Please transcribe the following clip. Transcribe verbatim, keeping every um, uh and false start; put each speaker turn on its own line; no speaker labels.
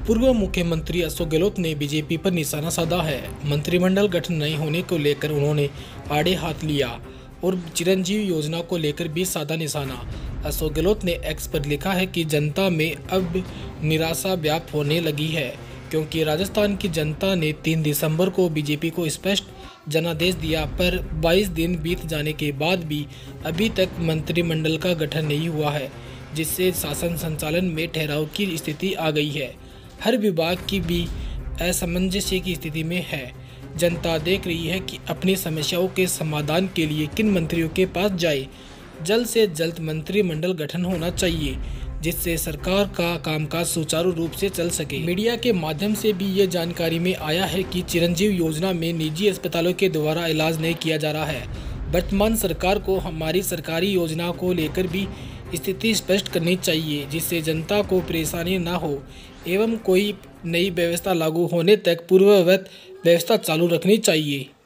पूर्व मुख्यमंत्री अशोक गहलोत ने बीजेपी पर निशाना साधा है। मंत्रिमंडल गठन नहीं होने को लेकर उन्होंने आड़े हाथ लिया और चिरंजीवी योजना को लेकर भी साधा निशाना। अशोक गहलोत ने एक्स पर लिखा है कि जनता में अब निराशा व्याप्त होने लगी है, क्योंकि राजस्थान की जनता ने तीन दिसंबर को बीजेपी को स्पष्ट जनादेश दिया, पर बाईस दिन बीत जाने के बाद भी अभी तक मंत्रिमंडल का गठन नहीं हुआ है, जिससे शासन संचालन में ठहराव की स्थिति आ गई है। हर विभाग की भी असमंजस्य की स्थिति में है। जनता देख रही है कि अपनी समस्याओं के समाधान के लिए किन मंत्रियों के पास जाए। जल्द से जल्द मंत्रिमंडल गठन होना चाहिए, जिससे सरकार का कामकाज सुचारू रूप से चल सके। मीडिया के माध्यम से भी ये जानकारी में आया है कि चिरंजीवी योजना में निजी अस्पतालों के द्वारा इलाज नहीं किया जा रहा है। वर्तमान सरकार को हमारी सरकारी योजना को लेकर भी स्थिति स्पष्ट करनी चाहिए, जिससे जनता को परेशानी न हो एवं कोई नई व्यवस्था लागू होने तक पूर्ववत व्यवस्था चालू रखनी चाहिए।